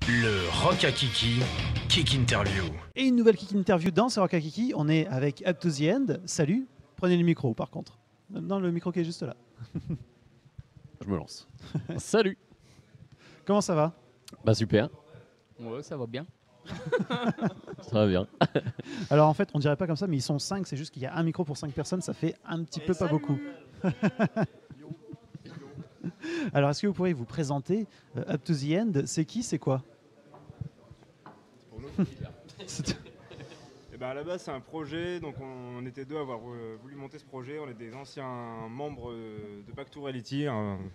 Le Rock à Kiki, Kick Interview. Et une nouvelle Kick Interview dans ce Rock à Kiki. On est avec Up to the End. Salut. Prenez le micro par contre. Non, le micro qui est juste là. Je me lance. Salut. Comment ça va? Bah super. Ouais, ça va bien. Ça va bien. Alors en fait, on dirait pas comme ça, mais ils sont 5. C'est juste qu'il y a un micro pour 5 personnes. Ça fait un petit peu pas beaucoup. Alors est-ce que vous pourriez vous présenter? Up to the End, c'est qui? C'est quoi? Et ben à la base c'est un projet, donc on était deux à avoir voulu monter ce projet. On est des anciens membres de Back to Reality,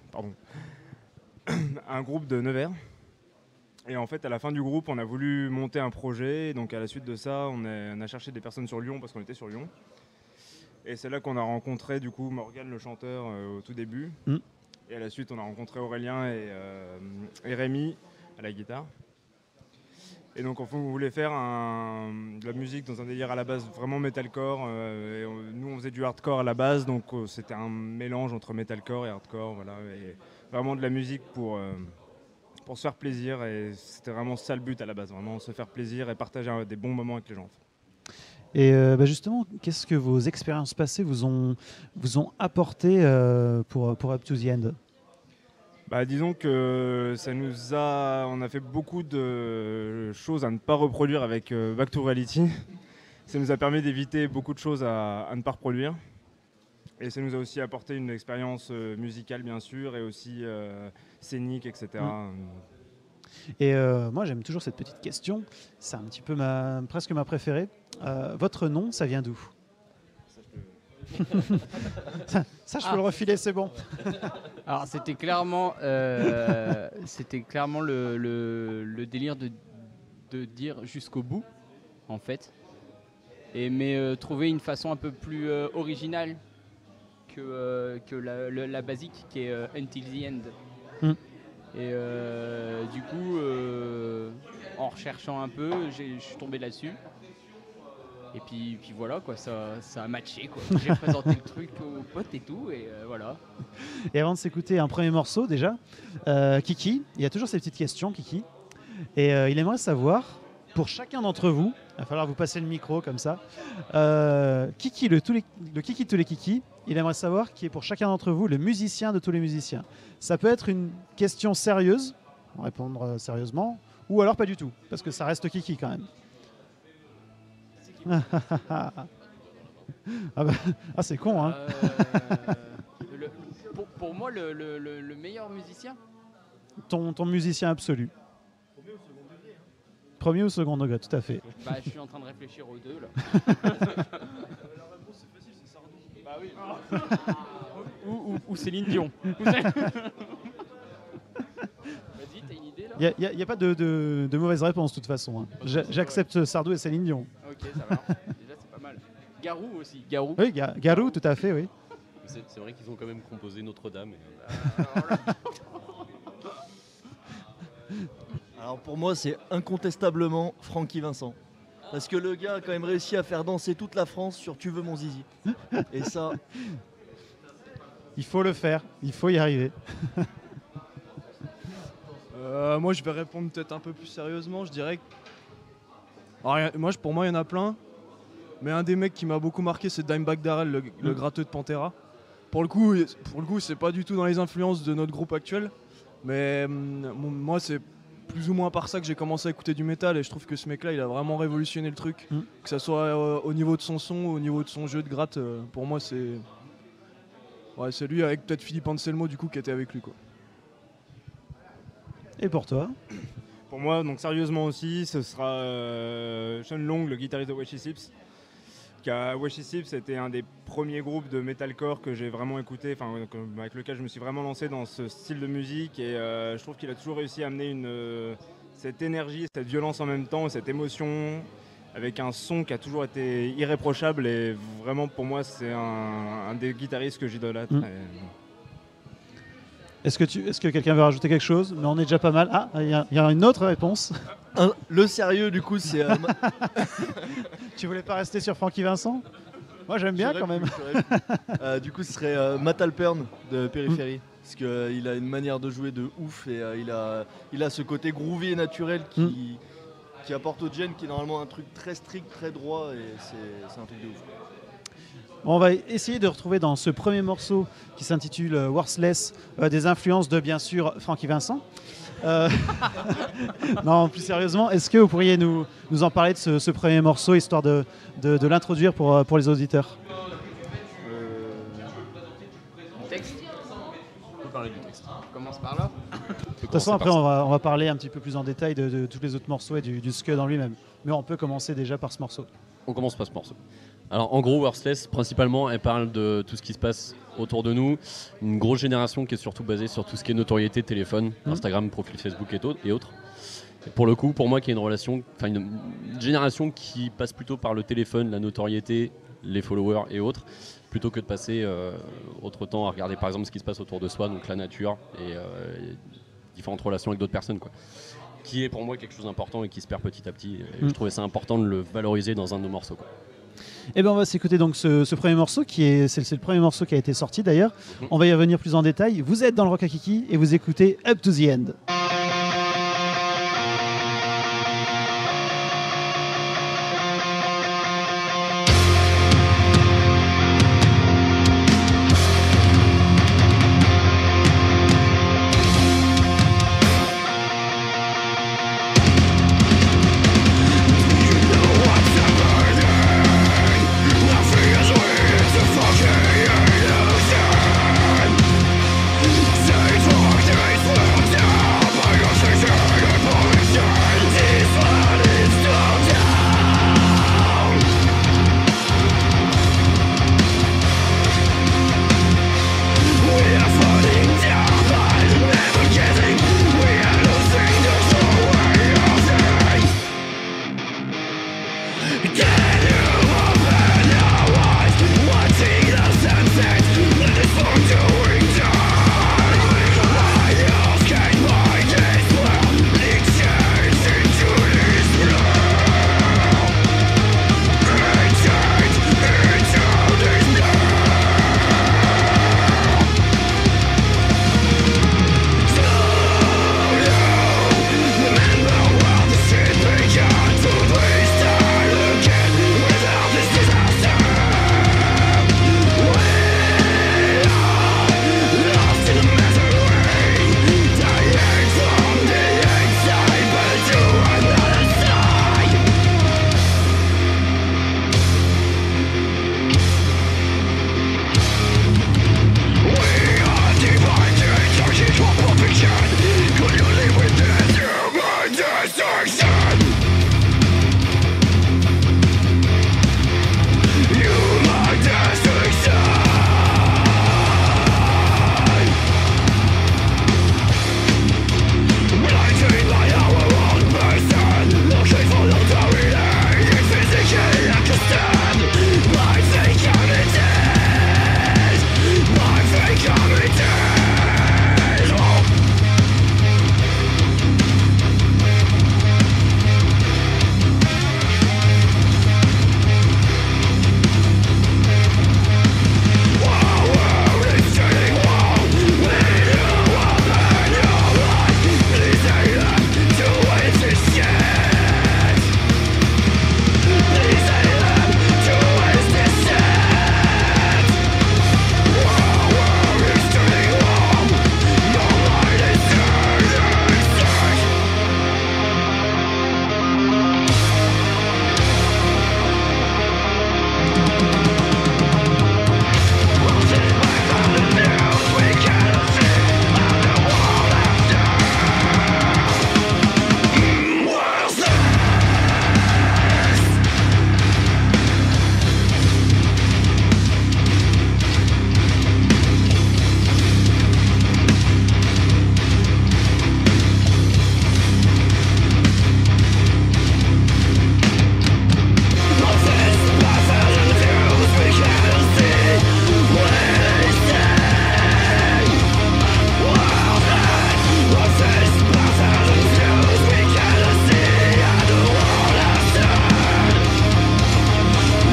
un groupe de Nevers. Et en fait à la fin du groupe on a voulu monter un projet, donc à la suite de ça on a cherché des personnes sur Lyon parce qu'on était sur Lyon. Et c'est là qu'on a rencontré du coup Morgan le chanteur au tout début. Et à la suite on a rencontré Aurélien et Rémi à la guitare. Et donc on voulait faire de la musique dans un délire à la base vraiment metalcore. Nous on faisait du hardcore à la base, donc c'était un mélange entre metalcore et hardcore, voilà, et vraiment de la musique pour se faire plaisir. Et c'était vraiment ça le but à la base, vraiment se faire plaisir et partager des bons moments avec les gens. Et justement, qu'est-ce que vos expériences passées vous ont apporté pour Up to the End? Disons que on a fait beaucoup de choses à ne pas reproduire avec Back to Reality. Ça nous a permis d'éviter beaucoup de choses à ne pas reproduire. Et ça nous a aussi apporté une expérience musicale bien sûr et aussi scénique, etc. Et moi j'aime toujours cette petite question, c'est un petit peu presque ma préférée. Votre nom, ça vient d'où? Ça je peux le refiler, c'est bon. Alors c'était clairement le délire de dire jusqu'au bout en fait. Mais trouver une façon un peu plus originale que la basique qui est Until the End. Et du coup en recherchant un peu je suis tombé là-dessus. Et puis voilà quoi, ça a matché quoi. J'ai présenté le truc aux potes et tout et voilà. Et avant de s'écouter un premier morceau déjà, Kiki, il y a toujours ces petites questions Kiki. Et il aimerait savoir, pour chacun d'entre vous, il va falloir vous passer le micro comme ça, Kiki, le Kiki de tous les Kiki, il aimerait savoir qui est pour chacun d'entre vous le musicien de tous les musiciens. Ça peut être une question sérieuse, on va répondre sérieusement, ou alors pas du tout, parce que ça reste Kiki quand même. C'est con hein. Pour moi le meilleur musicien. Ton musicien absolu. Premier ou second degré, tout à fait. Je suis en train de réfléchir aux deux là. La réponse c'est facile, c'est Sardou. Bah oui. ou Céline Dion. Vas-y, t'as une idée là? Il n'y a pas de mauvaise réponse de toute façon. Hein. J'accepte Sardou et Céline Dion. Ok, ça va. Déjà c'est pas mal. Garou aussi. Garou. Oui, Garou, tout à fait, oui. C'est vrai qu'ils ont quand même composé Notre-Dame. Alors pour moi, c'est incontestablement Francky Vincent. Parce que le gars a quand même réussi à faire danser toute la France sur Tu veux mon zizi. Et ça... Il faut le faire, il faut y arriver. Moi, je vais répondre peut-être un peu plus sérieusement. Je dirais que... Alors, pour moi, il y en a plein. Mais un des mecs qui m'a beaucoup marqué, c'est Dimebag Darrell, le gratteux de Pantera. Pour le coup, c'est pas du tout dans les influences de notre groupe actuel. Mais moi, c'est plus ou moins par ça que j'ai commencé à écouter du métal. Et je trouve que ce mec-là, il a vraiment révolutionné le truc. Que ça soit au niveau de son son, au niveau de son jeu de gratte. Pour moi, c'est lui avec peut-être Philippe Anselmo, du coup, qui était avec lui, quoi. Et pour toi? Pour moi, donc sérieusement aussi, ce sera Sean Long, le guitariste de Wesh Sips. Wesh Sips, c'était un des premiers groupes de metalcore que j'ai vraiment écouté, avec lequel je me suis vraiment lancé dans ce style de musique. Et je trouve qu'il a toujours réussi à amener cette énergie, cette violence en même temps, cette émotion, avec un son qui a toujours été irréprochable. Et vraiment, pour moi, c'est un des guitaristes que j'idolâtre. Est-ce que quelqu'un veut rajouter quelque chose? Mais on est déjà pas mal. Ah, il y a une autre réponse. Le sérieux, du coup, c'est... Tu voulais pas rester sur Francky Vincent? Moi, j'aime bien quand même. Du coup, ce serait Matt Alpern de Périphérie. Parce qu'il a une manière de jouer de ouf et il a ce côté groovy et naturel qui apporte au Gen, qui est normalement un truc très strict, très droit, et c'est un truc de ouf. Bon, on va essayer de retrouver dans ce premier morceau qui s'intitule Worthless des influences de, bien sûr, Francky Vincent. Non, plus sérieusement, est-ce que vous pourriez nous en parler de ce premier morceau, histoire de l'introduire pour les auditeurs? Texte. On peut parler du texte. On commence par là. De toute façon, après, on va parler un petit peu plus en détail de tous les autres morceaux et du Scud en lui-même. Mais on peut commencer déjà par ce morceau. On commence par ce morceau. Alors en gros, Worthless, principalement, elle parle de tout ce qui se passe autour de nous. Une grosse génération qui est surtout basée sur tout ce qui est notoriété, téléphone, Instagram, profil Facebook et autres. Et pour le coup, pour moi, qui est une génération qui passe plutôt par le téléphone, la notoriété, les followers et autres, plutôt que de passer autre temps à regarder par exemple ce qui se passe autour de soi, donc la nature et différentes relations avec d'autres personnes, quoi. Qui est pour moi quelque chose d'important et qui se perd petit à petit. Et je trouvais ça important de le valoriser dans un de nos morceaux, quoi. Eh bien, on va s'écouter donc ce premier morceau, c'est le premier morceau qui a été sorti d'ailleurs. On va y revenir plus en détail. Vous êtes dans le Rock à Kiki et vous écoutez Up to the End.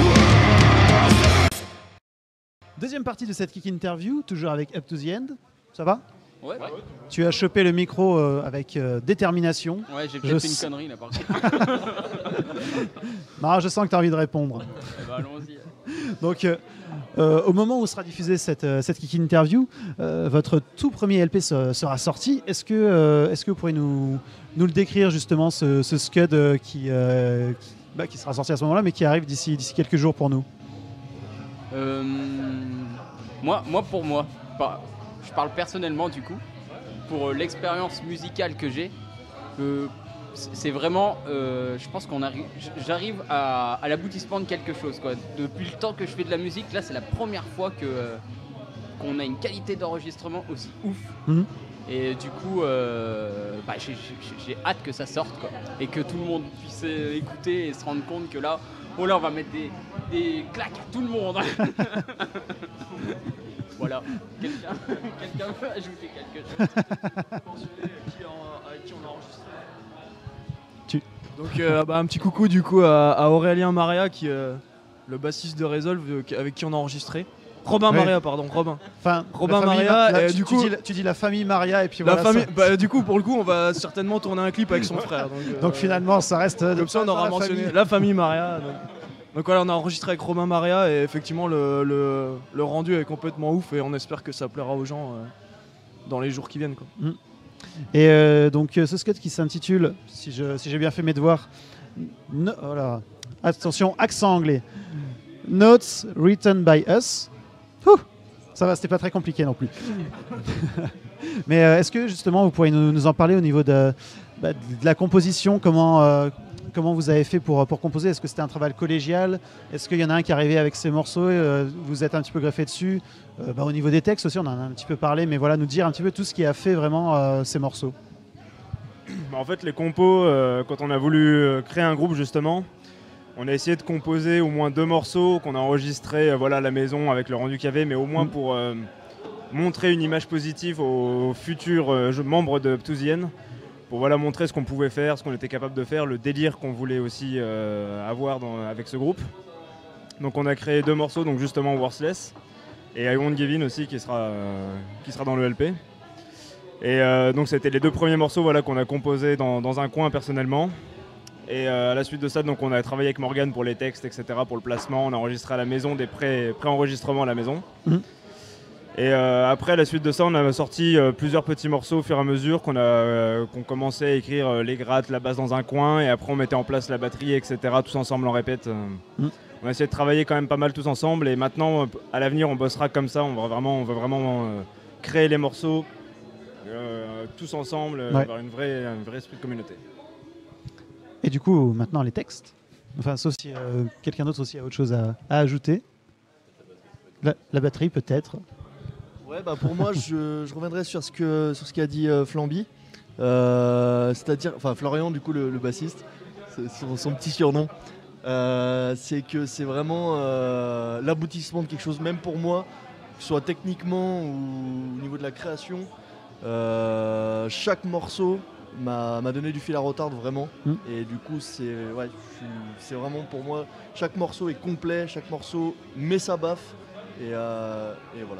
Deuxième partie de cette Kick Interview, toujours avec Up to the End. Ça va? Ouais, Tu as chopé le micro avec détermination. ouais, j'ai Je peut-être fait s- une connerie là par contre. Non, je sens que tu as envie de répondre. Eh ben, allons-y. Donc, au moment où sera diffusée cette Kiki Interview, votre tout premier LP sera sorti. Est-ce que vous pourriez nous le décrire justement, ce Scud qui sera sorti à ce moment-là, mais qui arrive d'ici quelques jours pour nous? Pour moi, je parle personnellement du coup, pour l'expérience musicale que j'ai, c'est vraiment, je pense j'arrive à l'aboutissement de quelque chose, quoi. Depuis le temps que je fais de la musique, là c'est la première fois qu'on a une qualité d'enregistrement aussi ouf. Mhm. Et du coup, j'ai hâte que ça sorte, quoi. Et que tout le monde puisse écouter et se rendre compte que là, on va mettre des claques à tout le monde. Voilà. Quelqu'un veut ajouter quelque chose? Avec qui on a enregistré. Donc un petit coucou du coup à Aurélien Maria qui est le bassiste de Resolve avec qui on a enregistré. Robin Ouais. Maria, pardon, Robin. Enfin, Robin la famille Maria, là, et du coup- tu dis la famille Maria et puis La voilà. famille, ça- du coup pour le coup on va certainement tourner un clip avec son frère. Donc finalement, ça reste. comme ça on aura mentionné famille. la famille Maria. Donc voilà, on a enregistré avec Robin Maria et effectivement le rendu est complètement ouf et on espère que ça plaira aux gens dans les jours qui viennent, quoi. Et donc ce Scud qui s'intitule, si j'ai bien fait mes devoirs, voilà. Attention, accent anglais. Notes written by us. Ouh, ça va, c'était pas très compliqué non plus. Mais est-ce que justement vous pourriez nous en parler au niveau de la composition, comment vous avez fait pour composer? Est-ce que c'était un travail collégial? Est-ce qu'il y en a un qui est arrivé avec ses morceaux et vous êtes un petit peu greffé dessus? Au niveau des textes aussi, on en a un petit peu parlé, mais voilà, nous dire un petit peu tout ce qui a fait vraiment ces morceaux. En fait, les compos, quand on a voulu créer un groupe justement, on a essayé de composer au moins 2 morceaux qu'on a enregistrés à la maison avec le rendu qu'il y avait, mais au moins pour montrer une image positive aux futurs membres de Ptouzienne, pour montrer ce qu'on pouvait faire, ce qu'on était capable de faire, le délire qu'on voulait aussi avoir avec ce groupe. Donc on a créé 2 morceaux, donc justement Worthless et I Won't Give In aussi qui sera dans le LP. Et donc c'était les 2 premiers morceaux qu'on a composés dans un coin personnellement. Et à la suite de ça, donc on a travaillé avec Morgane pour les textes, etc., pour le placement. On a enregistré à la maison, des pré-enregistrements à la maison. Mhm. Et après, à la suite de ça, on a sorti plusieurs petits morceaux au fur et à mesure qu'on commençait à écrire les grattes, la basse dans un coin, et après on mettait en place la batterie, etc., tous ensemble en répète. On a essayé de travailler quand même pas mal tous ensemble, et maintenant, à l'avenir, on bossera comme ça. On veut vraiment créer les morceaux tous ensemble, avoir un vrai esprit de communauté. Et du coup, maintenant les textes. Enfin, sauf si quelqu'un d'autre aussi a autre chose à ajouter. La batterie peut-être. Ouais, pour moi, je reviendrai sur ce qu'a dit Flamby. C'est-à-dire, Florian, du coup, le bassiste, c'est son petit surnom. C'est que c'est vraiment l'aboutissement de quelque chose, même pour moi, que ce soit techniquement ou au niveau de la création. Chaque morceau m'a donné du fil à retordre vraiment. Et du coup, c'est vraiment pour moi, chaque morceau est complet, chaque morceau met sa baffe. Et voilà.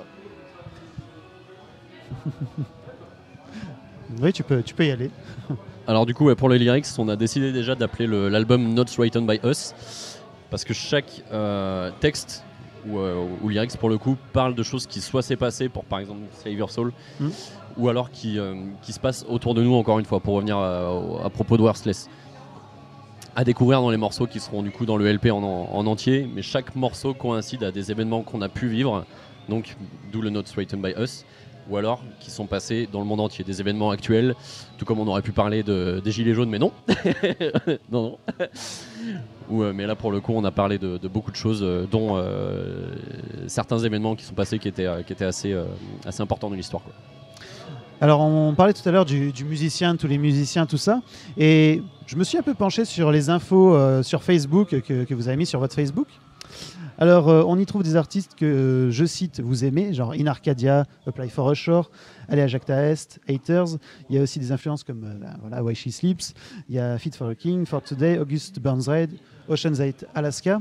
Oui, tu peux y aller. Alors du coup, pour les lyrics, on a décidé déjà d'appeler l'album Notes Written by Us, parce que chaque texte ou lyrics pour le coup parle de choses qui soit s'est passé pour par exemple Save Your Soul, ou alors qui se passe autour de nous, encore une fois, pour revenir à propos de Worthless. À découvrir dans les morceaux qui seront du coup dans le LP en entier, mais chaque morceau coïncide à des événements qu'on a pu vivre, donc d'où le Notes Written by Us, ou alors qui sont passés dans le monde entier, des événements actuels, tout comme on aurait pu parler des Gilets jaunes, mais non. non. Mais là pour le coup on a parlé de beaucoup de choses, dont certains événements qui sont passés qui étaient assez importants dans l'histoire, quoi. Alors on parlait tout à l'heure du musicien, tous les musiciens, tout ça, et je me suis un peu penché sur les infos sur Facebook que vous avez mis sur votre Facebook. Alors on y trouve des artistes que, je cite, vous aimez, genre In Arcadia, Apply for a Shore, Allez à Jacta Est, Haters. Il y a aussi des influences comme Why She Sleeps, il y a Fit for a King, For Today, August Burns Red, Ocean's 8, Alaska.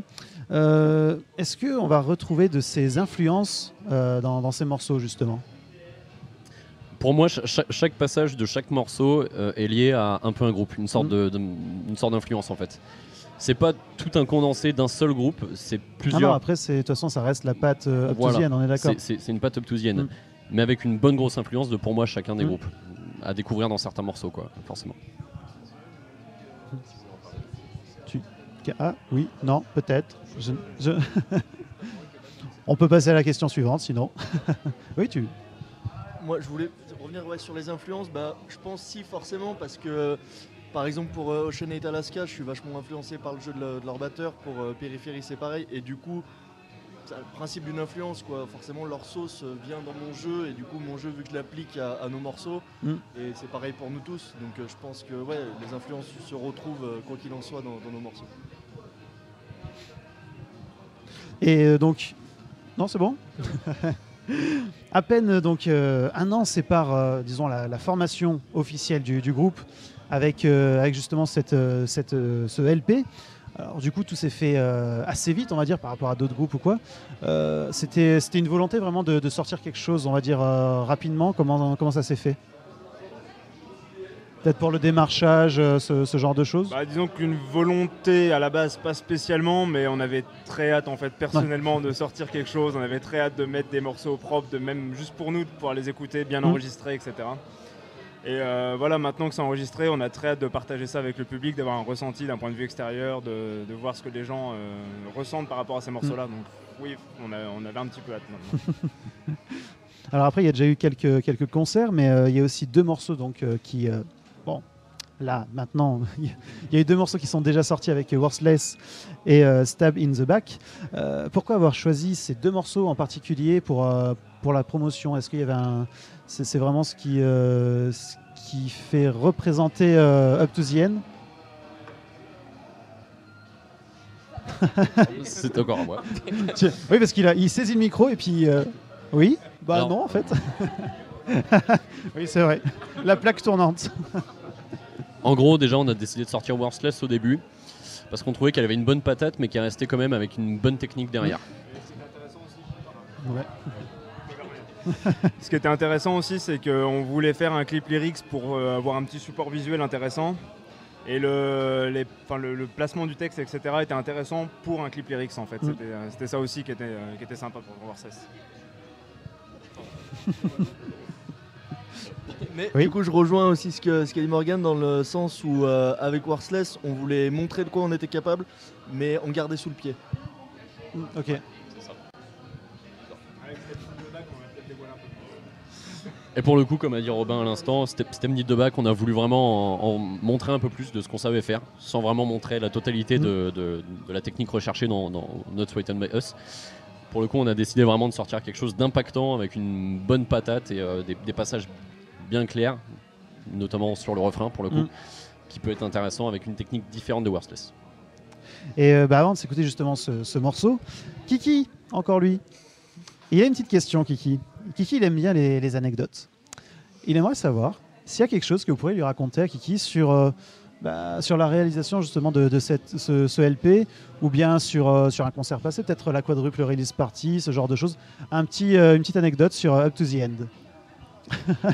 Est-ce qu'on va retrouver de ces influences dans ces morceaux justement? Pour moi, chaque passage de chaque morceau est lié à un peu un groupe, une sorte d'influence en fait. C'est pas tout un condensé d'un seul groupe, c'est plusieurs. Ah non, après, de toute façon, ça reste la patte Up2the End, on est d'accord. C'est une patte Up2the End, mais avec une bonne grosse influence de pour moi chacun des groupes à découvrir dans certains morceaux, quoi, forcément. Ah oui, non, peut-être. On peut passer à la question suivante, sinon. Oui, Moi, je voulais revenir sur les influences. Je pense si forcément parce que, par exemple, pour Ocean Ate Alaska, je suis vachement influencé par le jeu de leur batteur. Pour Périphérie, c'est pareil. Et du coup, c'est le principe d'une influence, quoi. Forcément, leur sauce vient dans mon jeu et du coup, mon jeu, vu que je l'applique à nos morceaux, et c'est pareil pour nous tous. Donc, je pense que les influences se retrouvent quoi qu'il en soit dans nos morceaux. Et donc, non, c'est bon. À peine donc un an sépare, disons, la formation officielle du groupe avec justement ce LP. Alors du coup, tout s'est fait assez vite, on va dire, par rapport à d'autres groupes ou quoi. C'était une volonté vraiment de sortir quelque chose, on va dire, rapidement. Comment ça s'est fait ? Peut-être pour le démarchage, ce genre de choses. Disons qu'une volonté à la base, pas spécialement, mais on avait très hâte en fait personnellement de sortir quelque chose. On avait très hâte de mettre des morceaux propres, de même juste pour nous, de pouvoir les écouter, bien enregistrés, etc. Et voilà, maintenant que c'est enregistré, on a très hâte de partager ça avec le public, d'avoir un ressenti d'un point de vue extérieur, de voir ce que les gens ressentent par rapport à ces morceaux-là. Donc oui, on avait un petit peu hâte maintenant. Alors après, il y a déjà eu quelques concerts, mais il y a aussi 2 morceaux donc, qui... Bon, là, maintenant, il y a eu 2 morceaux qui sont déjà sortis avec Worthless et Stab in the Back. Pourquoi avoir choisi ces 2 morceaux en particulier pour la promotion ? Est-ce qu'il y avait c'est vraiment ce qui fait représenter Up2the End ? C'est encore à moi. Oui, parce qu'il saisit le micro et puis... Oui ? Alors, non, en fait. Oui, c'est vrai. La plaque tournante. En gros, déjà, on a décidé de sortir Worthless au début parce qu'on trouvait qu'elle avait une bonne patate, mais qu'elle restait quand même avec une bonne technique derrière. Ce qui était intéressant aussi, c'est qu'on voulait faire un clip lyrics pour avoir un petit support visuel intéressant. Et le placement du texte, etc. était intéressant pour un clip lyrics en fait. C'était ça aussi qui était sympa pour Worthless. Mais du coup, je rejoins aussi ce qu'a dit Morgan dans le sens où, avec Worthless, on voulait montrer de quoi on était capable, mais on gardait sous le pied. Ok. Et pour le coup, comme a dit Robin à l'instant, Step Need the Back, on a voulu vraiment en montrer un peu plus de ce qu'on savait faire, sans vraiment montrer la totalité de la technique recherchée dans Not Sweetened by Us. Pour le coup, on a décidé vraiment de sortir quelque chose d'impactant avec une bonne patate et des passages bien clairs, notamment sur le refrain pour le coup, qui peut être intéressant avec une technique différente de Worthless. Et avant de s'écouter justement ce morceau, Kiki, encore lui, il a une petite question, Kiki. Kiki, il aime bien les anecdotes. Il aimerait savoir s'il y a quelque chose que vous pourriez lui raconter à Kiki sur la réalisation justement de ce LP, ou bien sur un concert passé, peut-être la quadruple release party, ce genre de choses. Une petite anecdote sur Up2the End.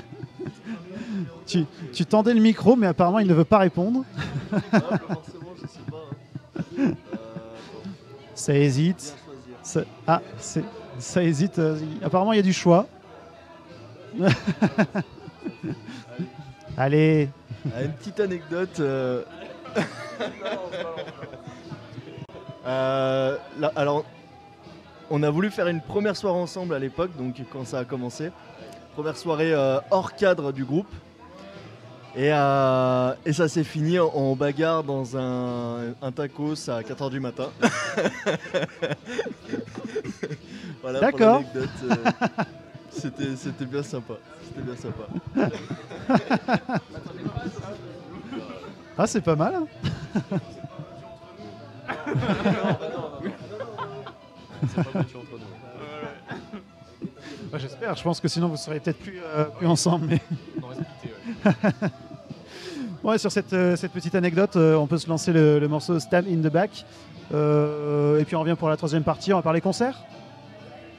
Tu tendais le micro, mais apparemment il ne veut pas répondre. Forcément, je sais pas. Ça hésite. Ça hésite. Apparemment, il y a du choix. Allez. Une petite anecdote. Alors, on a voulu faire une première soirée ensemble à l'époque, donc quand ça a commencé. Première soirée hors cadre du groupe. Et ça s'est fini en bagarre dans un tacos à 4h du matin. Voilà. D'accord. Pour l'anecdote. C'était bien sympa. Ah, c'est pas mal. J'espère. Je pense que sinon vous seriez peut-être plus ensemble. Mais... Ouais, sur cette petite anecdote, on peut se lancer le morceau Stab in the Back. Et puis on revient pour la 3e partie. On va parler concert. Oui ?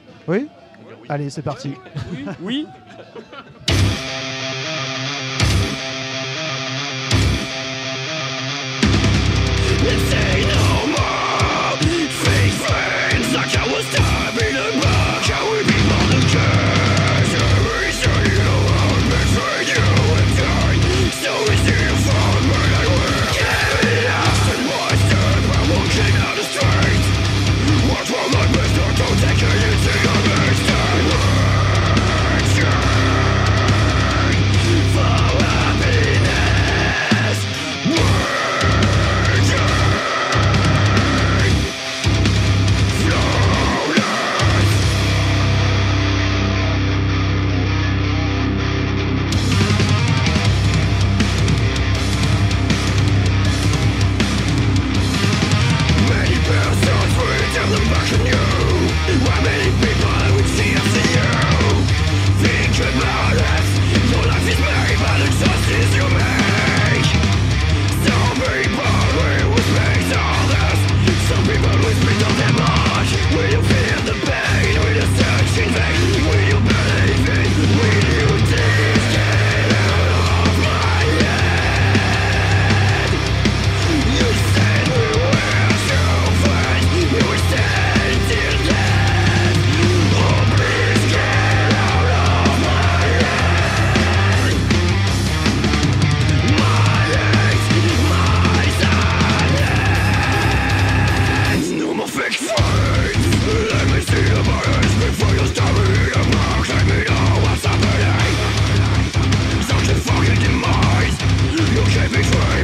Allez, c'est parti. Oui.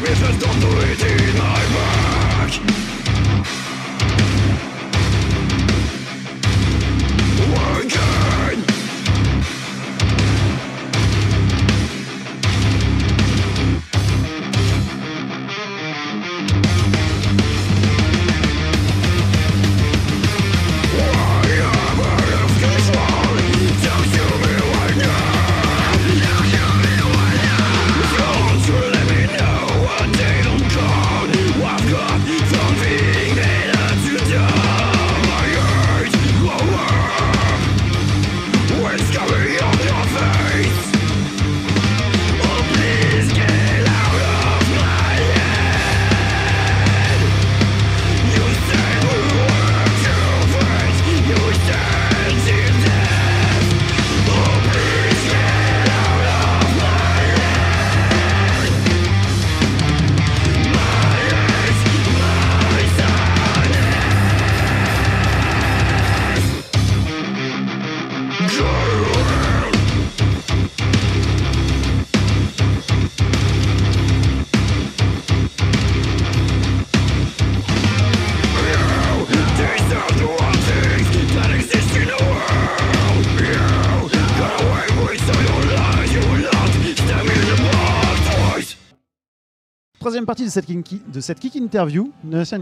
Troisième partie de cette Kick Interview,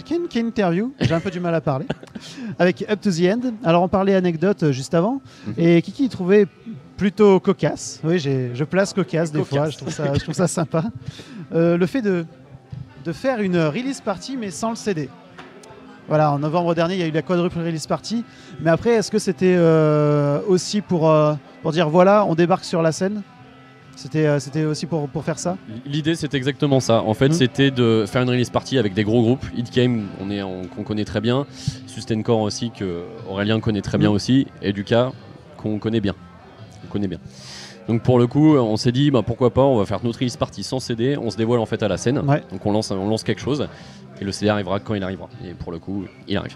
j'ai un peu du mal à parler, avec Up to the End. Alors on parlait anecdote juste avant, et Kiki trouvait plutôt cocasse. Oui, je place cocasse des fois, je trouve ça sympa. Le fait de faire une release party mais sans le CD. Voilà, en novembre dernier, il y a eu la quadruple release party. Mais après, est-ce que c'était aussi pour dire voilà, on débarque sur la scène ? C'était aussi pour faire ça. L'idée, c'était exactement ça. En fait, c'était de faire une release party avec des gros groupes. Hit Game, qu'on connaît très bien. Sustaincore aussi, que Aurélien connaît très bien aussi. Et Lucas, qu'on connaît bien. Donc pour le coup, on s'est dit pourquoi pas, on va faire notre release party sans CD. On se dévoile en fait à la scène. Ouais. Donc on lance quelque chose. Et le CD arrivera quand il arrivera. Et pour le coup, il arrive.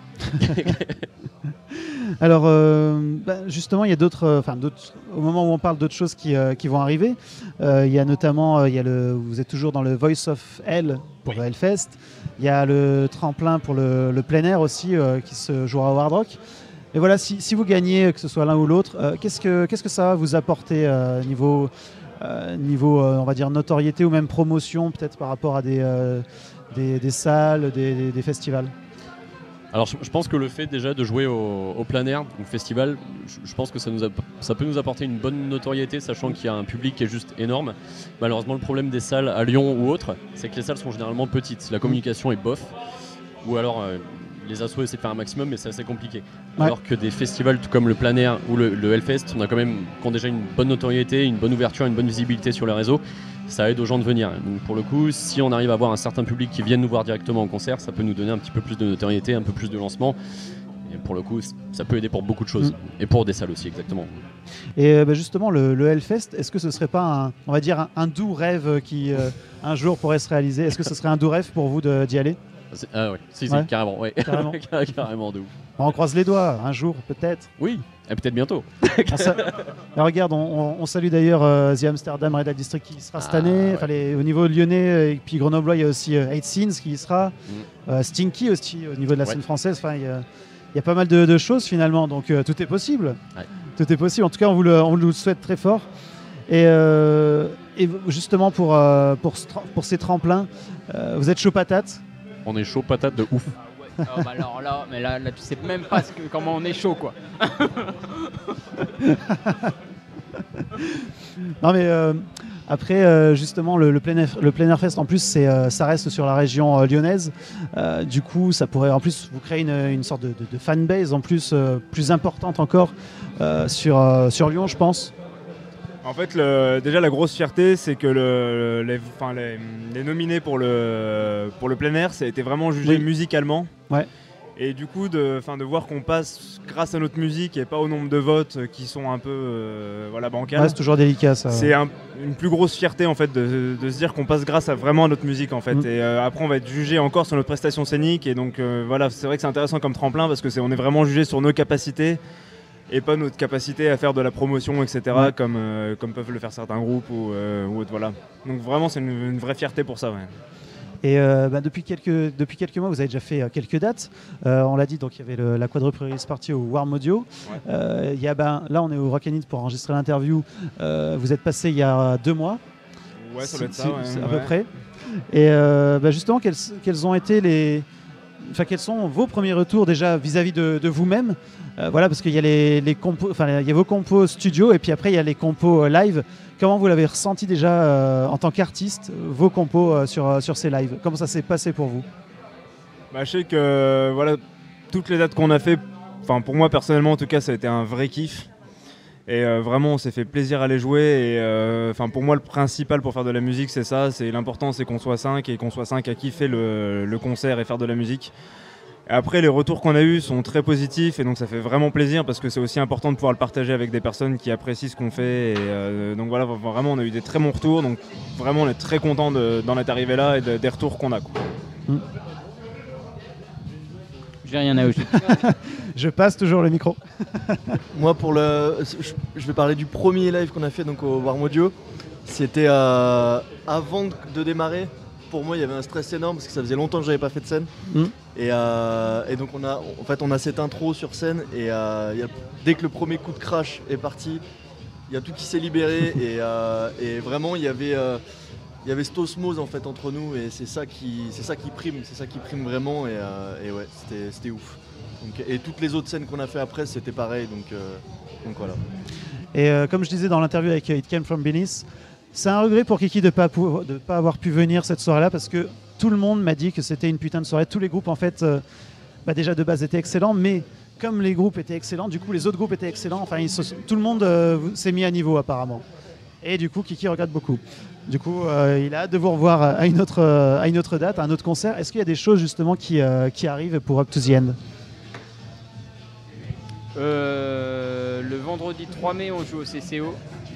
Alors, justement, il y a d'autres. Au moment où on parle d'autres choses qui vont arriver, il y a notamment, vous êtes toujours dans le Voice of Hell pour le Hellfest. Il y a le tremplin pour le plein air aussi qui se jouera au Hard Rock. Et voilà, si vous gagnez, que ce soit l'un ou l'autre, qu'est-ce que ça va vous apporter niveau on va dire notoriété ou même promotion, peut-être par rapport à des salles, des festivals? Alors je pense que le fait déjà de jouer au plein air, au festival, je pense que ça peut nous apporter une bonne notoriété, sachant qu'il y a un public qui est juste énorme. Malheureusement, le problème des salles à Lyon ou autres, c'est que les salles sont généralement petites, la communication est bof, ou alors les assos essaient de faire un maximum, mais c'est assez compliqué. Ouais. Alors que des festivals tout comme le plein air ou le Hellfest, qui ont déjà une bonne notoriété, une bonne ouverture, une bonne visibilité sur les réseaux, ça aide aux gens de venir. Donc pour le coup, si on arrive à avoir un certain public qui vienne nous voir directement en concert, ça peut nous donner un petit peu plus de notoriété, un peu plus de lancement. Et pour le coup, ça peut aider pour beaucoup de choses. Et pour des salles aussi, exactement. Et justement, le Hellfest, est-ce que ce serait pas un doux rêve qui un jour pourrait se réaliser? Est-ce que ce serait un doux rêve pour vous d'y aller? Ah ouais, si, carrément, ouais. Carrément de ouf. On croise les doigts, un jour peut-être. Oui, et peut-être bientôt. Alors, regarde, on salue d'ailleurs The Amsterdam Red Light District qui sera cette année. Ouais. Au niveau lyonnais, et puis Grenoblois, il y a aussi 8 Scenes qui y sera. Stinky aussi au niveau de la scène française. Enfin, il y a pas mal de choses finalement, donc tout est possible. Ouais. Tout est possible. En tout cas, on vous le souhaite très fort. Et justement pour ces tremplins, vous êtes chaud patate? On est chaud patate de ouf. Alors là, tu sais même pas comment on est chaud, quoi. Non mais après justement le plein air fest en plus ça reste sur la région lyonnaise. Du coup ça pourrait en plus vous créer une sorte de fanbase en plus plus importante encore sur Lyon, je pense. En fait, déjà la grosse fierté, c'est que les nominés pour le plein air, ça a été vraiment jugé musicalement. Ouais. Et du coup, de voir qu'on passe grâce à notre musique et pas au nombre de votes qui sont un peu bancals. Ouais, c'est toujours délicat ça. C'est une plus grosse fierté en fait de se dire qu'on passe grâce à vraiment à notre musique en fait. Et après, on va être jugé encore sur notre prestation scénique. Et donc c'est vrai que c'est intéressant comme tremplin parce que on est vraiment jugé sur nos capacités. Et pas notre capacité à faire de la promotion, etc., comme peuvent le faire certains groupes ou autres, voilà. Donc vraiment, c'est une vraie fierté pour ça, ouais. Et depuis quelques mois, vous avez déjà fait quelques dates. On l'a dit, donc il y avait la quadruple release party au Warm Audio. Ouais. Là, on est au Rock and Eat pour enregistrer l'interview. Vous êtes passé il y a 2 mois. Ouais, ça doit être ça, ouais, à ouais. peu près. Et justement, quels ont été quels sont vos premiers retours déjà vis-à-vis de vous-même? Voilà, parce qu'il y a les compos, il y a vos compos studio et puis après il y a les compos live. Comment vous l'avez ressenti déjà en tant qu'artiste, vos compos sur ces lives? Comment ça s'est passé pour vous? Bah, je sais que voilà, toutes les dates qu'on a fait, pour moi personnellement en tout cas, ça a été un vrai kiff. Et vraiment, on s'est fait plaisir à les jouer. Et pour moi, le principal pour faire de la musique, c'est ça. L'important, c'est qu'on soit 5 et qu'on soit 5 à kiffer le concert et faire de la musique. Et après, les retours qu'on a eus sont très positifs et donc ça fait vraiment plaisir parce que c'est aussi important de pouvoir le partager avec des personnes qui apprécient ce qu'on fait. Et donc voilà, vraiment, on a eu des très bons retours. Donc vraiment, on est très content d'en être arrivé là et des retours qu'on a, quoi. J'ai rien à ajouter. Je passe toujours le micro. Moi, je vais parler du premier live qu'on a fait donc au Warm Audio. C'était avant de démarrer. Pour moi, il y avait un stress énorme parce que ça faisait longtemps que j'avais pas fait de scène. Et donc on a cette intro sur scène et dès que le premier coup de crash est parti, il y a tout qui s'est libéré et vraiment il y avait cette osmose en fait entre nous et c'est ça qui prime vraiment et ouais, c'était ouf. Donc, et toutes les autres scènes qu'on a fait après, c'était pareil, donc voilà. Et comme je disais dans l'interview avec It Came From Beneath, c'est un regret pour Kiki de pas avoir pu venir cette soirée-là parce que tout le monde m'a dit que c'était une putain de soirée. Tous les groupes en fait, déjà de base étaient excellents, mais comme les groupes étaient excellents, du coup les autres groupes étaient excellents. Enfin, tout le monde s'est mis à niveau apparemment. Et du coup, Kiki regrette beaucoup. Du coup, il a hâte de vous revoir à une autre date, à un autre concert. Est-ce qu'il y a des choses justement qui arrivent pour Up to the End? Le vendredi 3 mai, on joue au CCO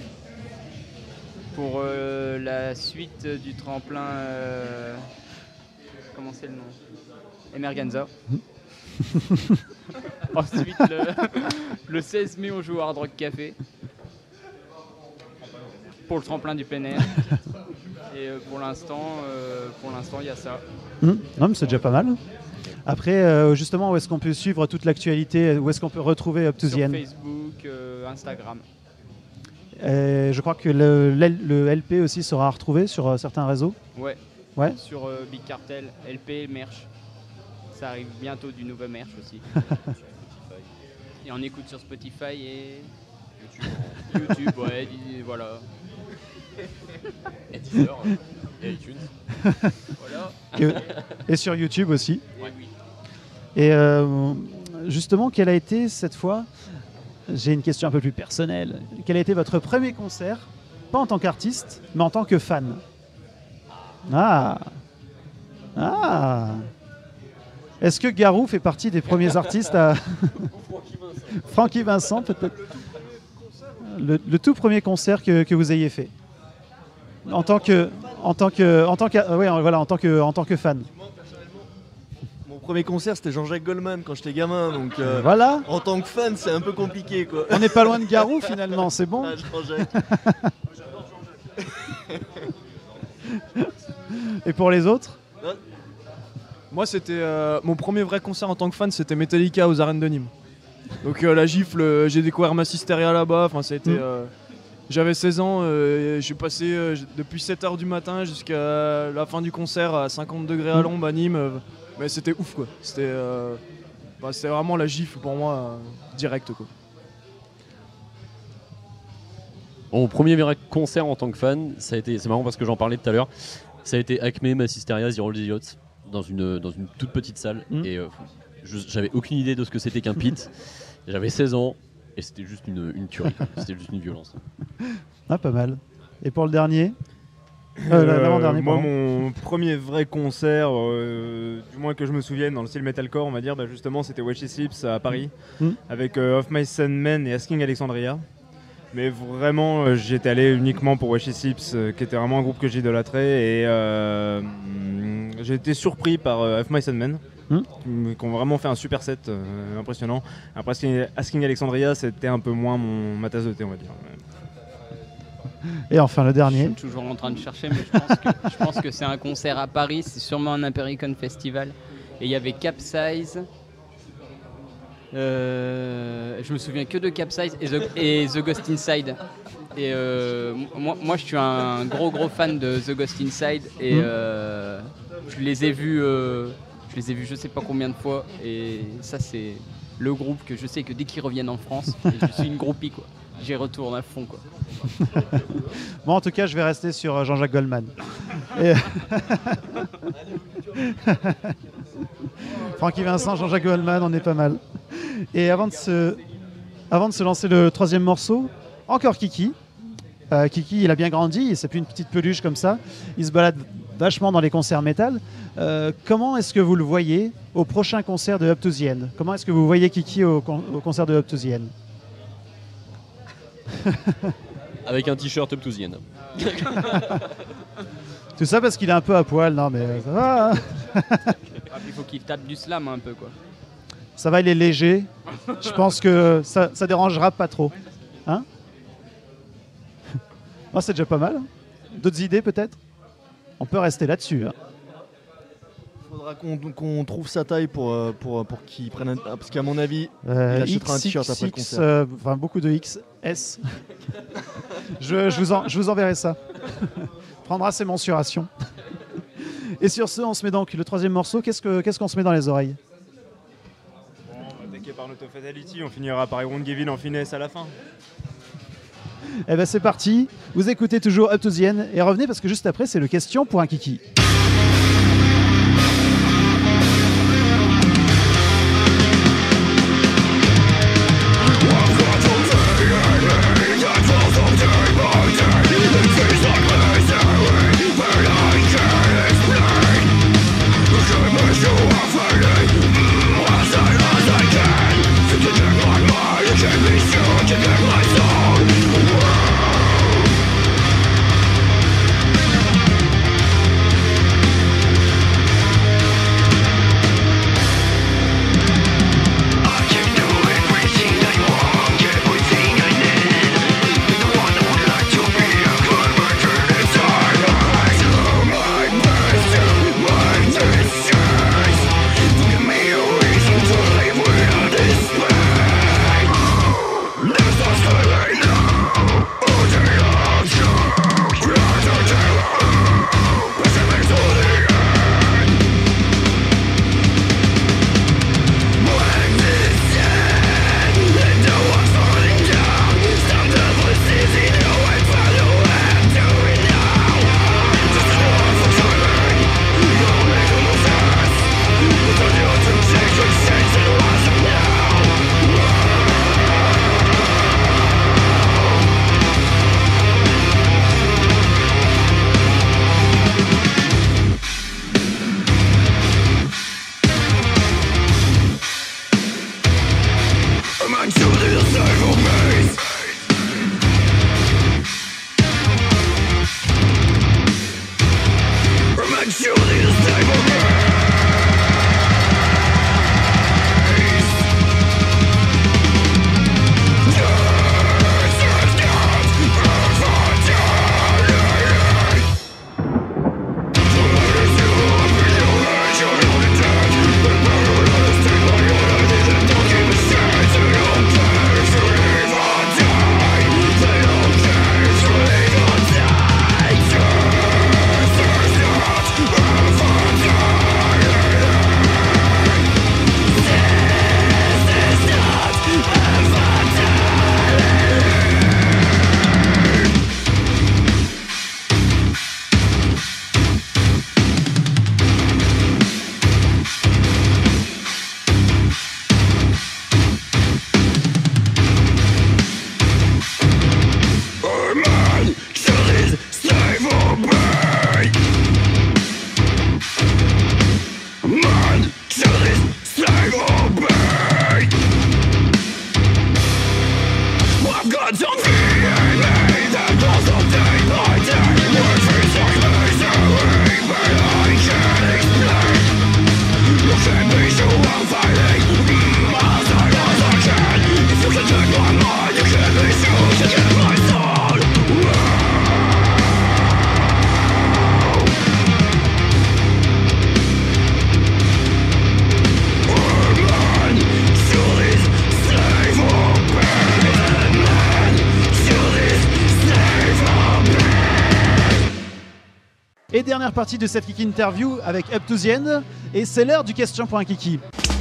pour la suite du tremplin. Comment c'est le nom? Emerganza. Ensuite, le 16 mai, on joue au Hard Rock Café pour le tremplin du plein air. Et pour l'instant, il y a ça. Non, mais c'est déjà pas mal. Après, justement, où est-ce qu'on peut suivre toute l'actualité? Où est-ce qu'on peut retrouver Up to the End? Sur Facebook, Instagram. Je crois que le LP aussi sera retrouvé sur certains réseaux. Ouais. Ouais. Sur Big Cartel, LP, merch. Ça arrive bientôt du nouveau merch aussi. Et on écoute sur Spotify et YouTube, ouais, voilà. Et Deezer, et iTunes. Voilà. Et sur YouTube aussi. Ouais, oui. Et justement, quel a été cette fois, j'ai une question un peu plus personnelle, quel a été votre premier concert, pas en tant qu'artiste, mais en tant que fan? Ah. Est-ce que Garou fait partie des premiers artistes à... Francky Vincent, peut-être. Le tout premier concert que vous ayez fait en tant que fan. Mon premier concert, c'était Jean-Jacques Goldman quand j'étais gamin, donc Voilà. en tant que fan, c'est un peu compliqué, quoi. On n'est pas loin de Garou finalement, c'est bon. Ah, Jean-Jacques. Et pour les autres? Moi, c'était mon premier vrai concert en tant que fan, c'était Metallica aux arènes de Nîmes. Donc la gifle, j'ai découvert Massisteria là-bas. Enfin, c'était. J'avais 16 ans, j'ai passé depuis 7h du matin jusqu'à la fin du concert à 50 degrés à l'ombre à Nîmes. Mais c'était ouf, quoi. C'était vraiment la gifle pour moi, direct, quoi. Mon premier vrai concert en tant que fan, c'est marrant parce que j'en parlais tout à l'heure, ça a été Acme, Massisteria, Zero Idiots dans une toute petite salle. Et j'avais aucune idée de ce que c'était qu'un pit. J'avais 16 ans. Et c'était juste une tuerie, c'était juste une violence. Ah, pas mal. Et pour le dernier l'avant-dernier, moi, pardon. mon premier vrai concert, du moins que je me souvienne, dans le style metalcore, on va dire, justement, c'était Watch It Sleeps à Paris, avec Of Mice and Men et Asking Alexandria. Mais vraiment, j'étais allé uniquement pour Watch It Sleeps, qui était vraiment un groupe que j'idolâtrais. Et j'ai été surpris par Of Mice and Men. Qui ont vraiment fait un super set impressionnant. Après Asking Alexandria, c'était un peu moins ma tasse de thé, on va dire. Et enfin le Je dernier. suis toujours en train de chercher, mais je pense que c'est un concert à Paris, c'est sûrement un American Festival. Et il y avait Capsize. Je me souviens que de Capsize et The Ghost Inside. Et moi, je suis un gros fan de The Ghost Inside et je les ai vus je sais pas combien de fois. Et ça, c'est le groupe que je sais que dès qu'ils reviennent en France, je suis une groupie quoi. J'y retourne à fond quoi. Bon, en tout cas, je vais rester sur Jean-Jacques Goldman. Et... Francky Vincent, Jean-Jacques Goldman, on est pas mal. Et avant de se lancer le troisième morceau, encore Kiki. Kiki, il a bien grandi, c'est plus une petite peluche comme ça. Il se balade vachement dans les concerts métal. Comment est-ce que vous le voyez au prochain concert de Up to the End? Comment est-ce que vous voyez Kiki au concert de Up to the End? Avec un t-shirt Up to the End. Tout ça parce qu'il est un peu à poil, non mais ça va. Hein. Il faut qu'il tape du slam un peu quoi. Ça va, il est léger. Je pense que ça dérangera pas trop. Hein? Oh, c'est déjà pas mal. D'autres idées peut-être? On peut rester là-dessus. Hein. Il faudra qu'on trouve sa taille pour qu'il prenne un... Parce qu'à mon avis, il achètera un t-shirt après le concert. Enfin, beaucoup de XS. je vous enverrai ça. Prendra ses mensurations. Et sur ce, on se met donc le troisième morceau. Qu'est-ce qu'on se met dans les oreilles? Attaqué par Noto Fatality, on finira par I Won't Give In en finesse à la fin. Eh ben c'est parti. Vous écoutez toujours Up to the End et revenez parce que juste après, c'est le question pour un Kiki. We'll dernière partie de cette Kiki Interview avec Up to the End. Et c'est l'heure du question pour un Kiki.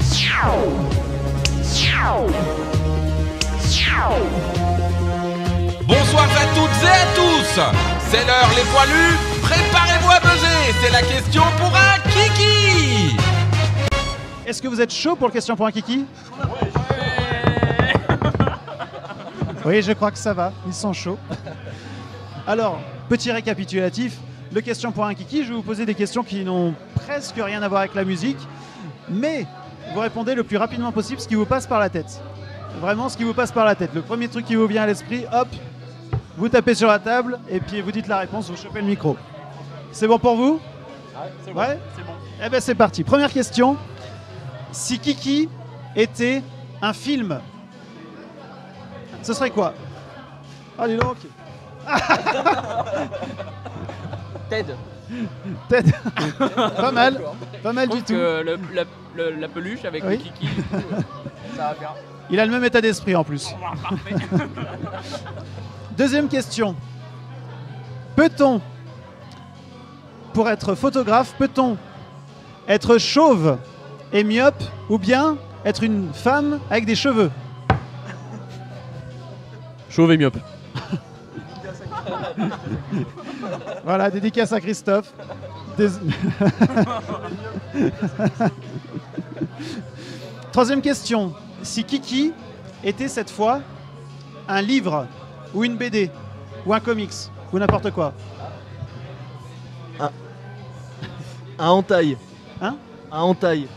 Bonsoir à toutes et à tous. C'est l'heure les poilus, préparez-vous à buzzer. C'est la question pour un Kiki. Est-ce que vous êtes chaud pour le question pour un Kiki? Oui, je crois que ça va, ils sont chauds. Alors, petit récapitulatif, le question pour un Kiki, je vais vous poser des questions qui n'ont presque rien à voir avec la musique, mais vous répondez le plus rapidement possible ce qui vous passe par la tête. Vraiment ce qui vous passe par la tête. Le premier truc qui vous vient à l'esprit, hop, vous tapez sur la table et puis vous dites la réponse, vous chopez le micro. C'est bon pour vous? C'est bon. Ouais. C'est bon. Eh bien c'est parti. Première question. Si Kiki était un film, ce serait quoi? Allez donc. Ted. Ted. Pas mal. Pas mal Je du trouve tout. que la peluche avec Oui. le Kiki, du coup, ça va bien. Il a le même état d'esprit en plus. Parfait. Deuxième question. Peut-on, pour être photographe, peut-on être chauve et myope ou bien être une femme avec des cheveux? Chauve et myope. Voilà, dédicace à Christophe. Troisième question. Si Kiki était cette fois un livre ou une BD ou un comics ou n'importe quoi. Un entaille. Hein? Un entaille.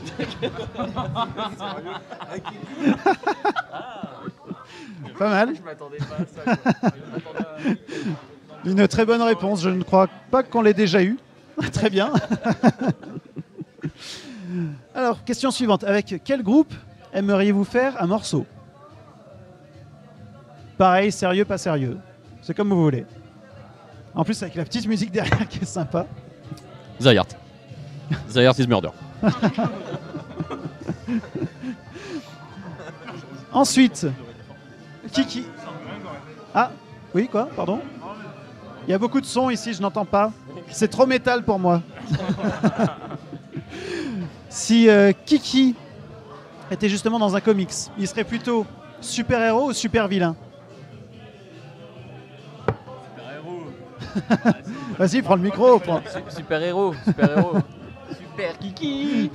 Pas mal. Je m'attendais pas à ça. Une très bonne réponse. Je ne crois pas qu'on l'ait déjà eu. Très bien. Alors, question suivante. Avec quel groupe aimeriez-vous faire un morceau? Pareil, sérieux, pas sérieux. C'est comme vous voulez. En plus, avec la petite musique derrière qui est sympa. Zayart. Zayart is murder. Ensuite, Kiki. Ah, oui, quoi? Pardon? Il y a beaucoup de sons ici, je n'entends pas. C'est trop métal pour moi. Si Kiki était justement dans un comics, il serait plutôt super-héros ou super-vilain? Vas-y, prends le micro. Super héros, super héros. Super Kiki.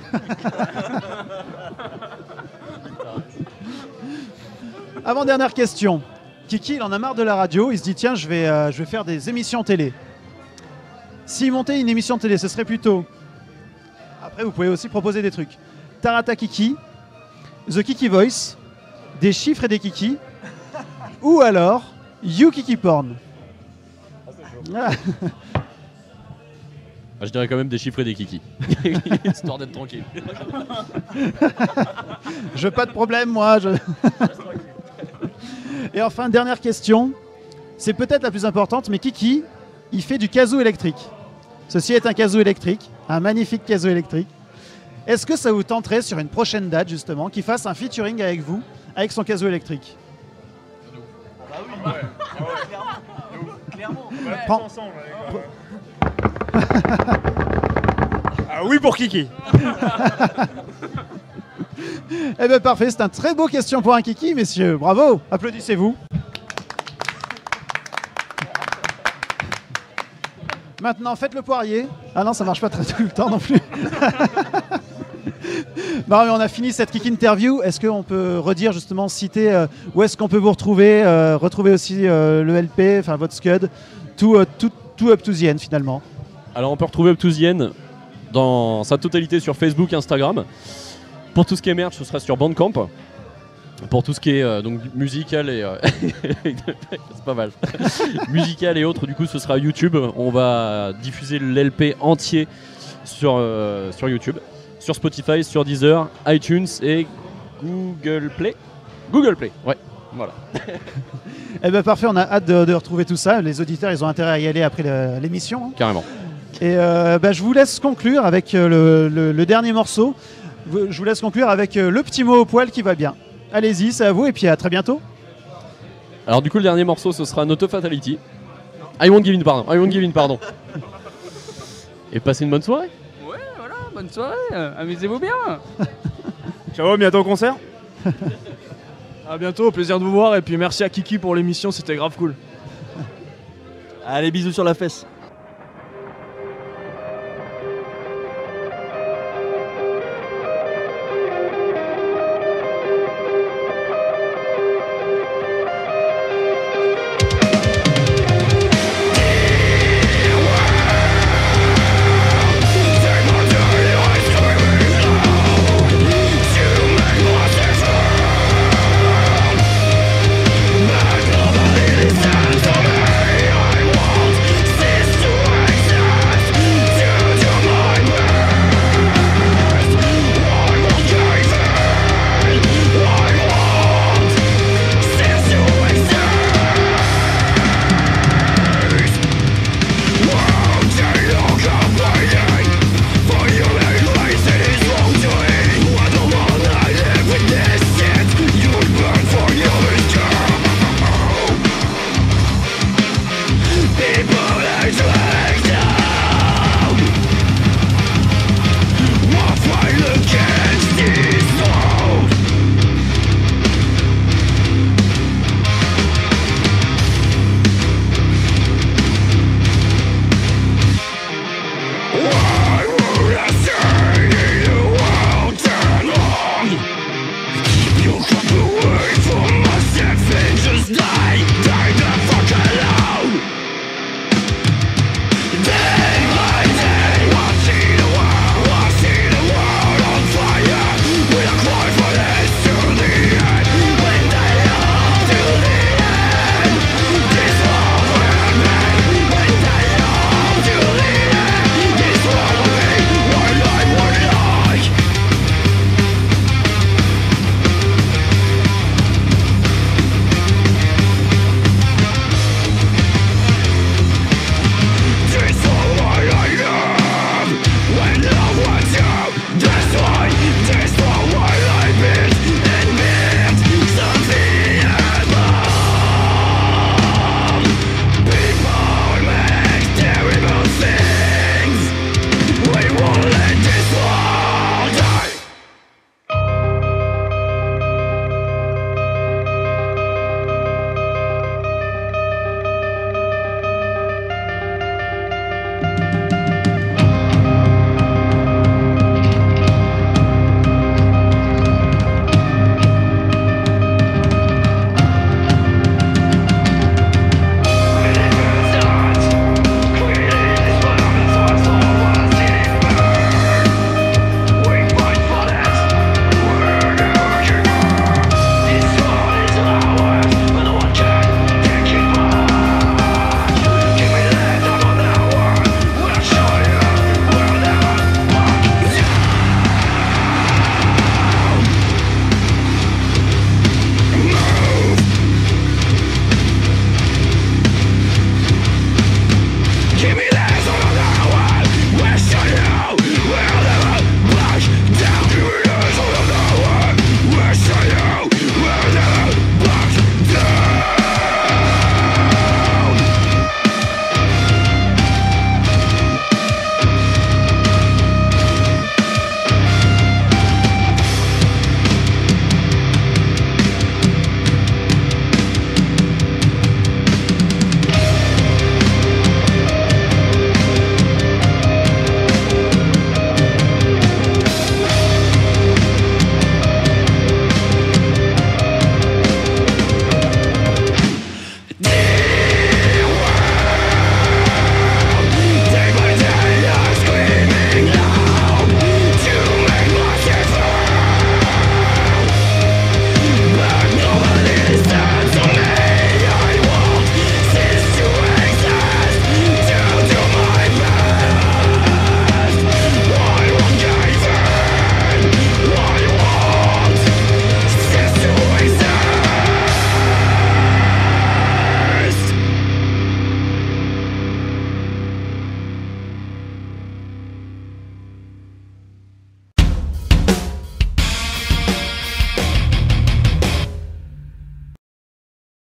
Avant-dernière question. Kiki, il en a marre de la radio. Il se dit, tiens, je vais faire des émissions télé. S'il montait une émission télé, ce serait plutôt... Après, vous pouvez aussi proposer des trucs. Tarata Kiki, The Kiki Voice, des chiffres et des Kiki, ou alors You Kiki Porn. Ah. Je dirais quand même des chiffres et des kikis. Histoire d'être tranquille. Je pas de problème, moi. Et enfin, dernière question. C'est peut-être la plus importante, mais Kiki, il fait du kazoo électrique. Ceci est un kazoo électrique, un magnifique kazoo électrique. Est-ce que ça vous tenterait sur une prochaine date, justement, qu'il fasse un featuring avec vous, avec son kazoo électrique? Clairement. Prends- Ah oui pour Kiki. Eh bien parfait, c'est un très beau question pour un Kiki, messieurs. Bravo, applaudissez-vous. Maintenant, faites le poirier. Ah non, ça marche pas tout le temps non plus. Non, mais on a fini cette Kiki Interview. Est-ce qu'on peut redire, justement, citer où est-ce qu'on peut vous retrouver, retrouver aussi le LP, enfin votre Scud, tout Up to the End finalement. Alors on peut retrouver Up to the End dans sa totalité sur Facebook, Instagram. Pour tout ce qui est merch, ce sera sur Bandcamp. Pour tout ce qui est donc musical et c'est pas mal. Musical et autres, du coup, ce sera YouTube. On va diffuser l'LP entier sur YouTube, sur Spotify, sur Deezer, iTunes et Google Play. Google Play, ouais, voilà. Eh bien parfait, on a hâte de retrouver tout ça. Les auditeurs, ils ont intérêt à y aller après l'émission. Carrément. Et je vous laisse conclure avec le dernier morceau. Je vous laisse conclure avec le petit mot au poil qui va bien. Allez-y, c'est à vous et puis à très bientôt. Alors du coup, le dernier morceau, ce sera Noto Fatality. I won't give in, pardon. Et passez une bonne soirée. Ouais, voilà, bonne soirée, amusez-vous bien. Ciao, à bientôt au concert. À bientôt, plaisir de vous voir et puis merci à Kiki pour l'émission, c'était grave cool. Allez, bisous sur la fesse.